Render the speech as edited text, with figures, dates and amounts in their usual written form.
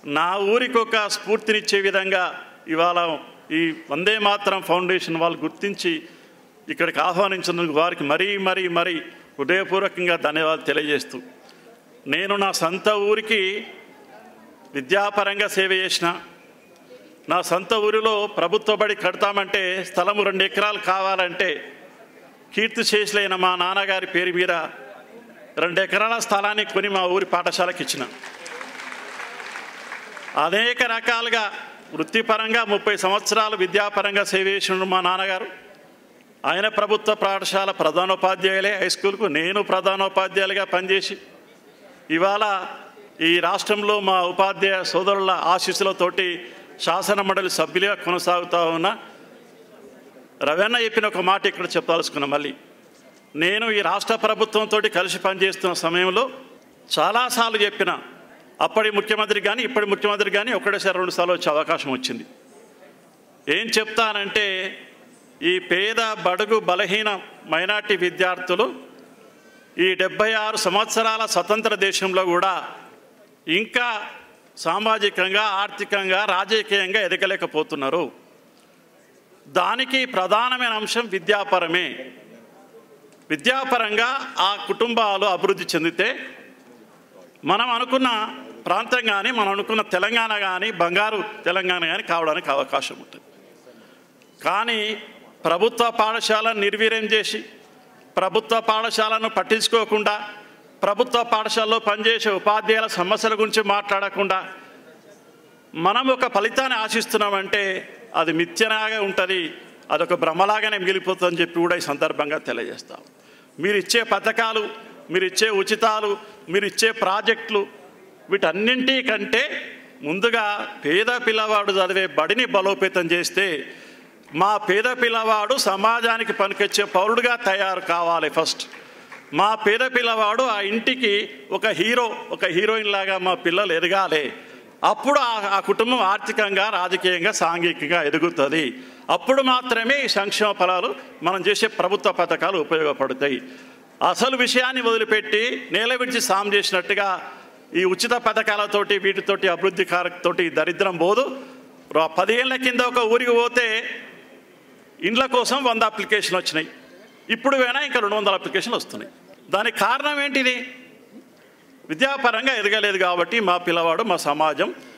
నా ఊరికి ఒక స్ఫూర్తినిచ్చే విధంగా ఇవాళ ఈ వందే మాతరం ఫౌండేషన్ వాళ్ళు గుర్తించి ఇక్కడికి ఆహ్వానించినందుకు వారికి మరీ హృదయపూర్వకంగా ధన్యవాదాలు తెలియజేస్తూ, నేను నా సొంత ఊరికి విద్యాపరంగా సేవ చేసిన, నా సొంత ఊరిలో ప్రభుత్వ బడి కడతామంటే స్థలము 2 ఎకరాలు కావాలంటే కీర్తిశేషులైన మా నాన్నగారి పేరు మీద 2 ఎకరాల స్థలాన్ని కొని మా ఊరి పాఠశాలకు ఇచ్చిన. అనేక రకాలుగా వృత్తిపరంగా 30 సంవత్సరాలు విద్యాపరంగా సేవ చేసిన మా నాన్నగారు. ఆయన ప్రభుత్వ పాఠశాల ప్రధానోపాధ్యాయులే, హై స్కూల్కు నేను ప్రధానోపాధ్యాయులుగా పనిచేసి ఇవాళ ఈ రాష్ట్రంలో మా ఉపాధ్యాయ సోదరుల ఆశీస్సులతోటి శాసన మండలి సభ్యులుగా కొనసాగుతూ ఉన్న రవణ చెప్పిన ఒక మాట ఇక్కడ చెప్పదలుచుకున్నా. మళ్ళీ నేను ఈ రాష్ట్ర ప్రభుత్వంతో కలిసి పనిచేస్తున్న సమయంలో చాలాసార్లు చెప్పిన, అప్పటి ముఖ్యమంత్రి కానీ ఇప్పటి ముఖ్యమంత్రి కానీ ఒకటేసారి 2 సార్లు వచ్చే అవకాశం వచ్చింది. ఏం చెప్తానంటే, ఈ పేద బడుగు బలహీన మైనార్టీ విద్యార్థులు ఈ 76 సంవత్సరాల స్వతంత్ర దేశంలో కూడా ఇంకా సామాజికంగా, ఆర్థికంగా, రాజకీయంగా ఎదగలేకపోతున్నారు. దానికి ప్రధానమైన అంశం విద్యాపరమే. విద్యాపరంగా ఆ కుటుంబాలు అభివృద్ధి చెందితే మనం అనుకున్న ప్రాంతం కానీ, మనం అనుకున్న తెలంగాణ కానీ, బంగారు తెలంగాణ కానీ కావడానికి అవకాశం ఉంటుంది. కానీ ప్రభుత్వ పాఠశాలను నిర్వీర్యం చేసి, ప్రభుత్వ పాఠశాలను పట్టించుకోకుండా, ప్రభుత్వ పాఠశాలలో పనిచేసే ఉపాధ్యాయుల సమస్యల గురించి మాట్లాడకుండా మనం ఒక ఫలితాన్ని ఆశిస్తున్నామంటే అది మిథ్యలాగా ఉంటుంది, అదొక భ్రమలాగానే మిగిలిపోతుందని చెప్పి కూడా ఈ సందర్భంగా తెలియజేస్తాం. మీరు ఇచ్చే పథకాలు, మీరు ఇచ్చే ఉచితాలు, మీరు ఇచ్చే ప్రాజెక్టులు, వీటన్నింటికంటే ముందుగా పేద పిల్లవాడు చదివే బడిని బలోపేతం చేస్తే మా పేద పిల్లవాడు సమాజానికి పనికొచ్చే పౌరుడుగా తయారు కావాలి. ఫస్ట్ మా పేద పిల్లవాడు ఆ ఇంటికి ఒక హీరో, ఒక హీరోయిన్ లాగా మా పిల్లలు ఎదగాలి. అప్పుడు ఆ కుటుంబం ఆర్థికంగా, రాజకీయంగా, సాంఘికంగా ఎదుగుతుంది. అప్పుడు మాత్రమే ఈ సంక్షేమ ఫలాలు, మనం చేసే ప్రభుత్వ పథకాలు ఉపయోగపడతాయి. అసలు విషయాన్ని వదిలిపెట్టి నేల విడిచి సాం చేసినట్టుగా ఈ ఉచిత పథకాలతోటి వీటితోటి అభివృద్ధి కారకతోటి దరిద్రం పోదు. 10 ఏళ్ల కింద ఒక ఊరికి పోతే ఇండ్ల కోసం 100 అప్లికేషన్లు వచ్చినాయి, ఇప్పుడు వేనా ఇంకా 200 అప్లికేషన్లు వస్తున్నాయి. దానికి కారణం ఏంటిది? విద్యాపరంగా ఎదగలేదు కాబట్టి మా పిల్లవాడు, మా సమాజం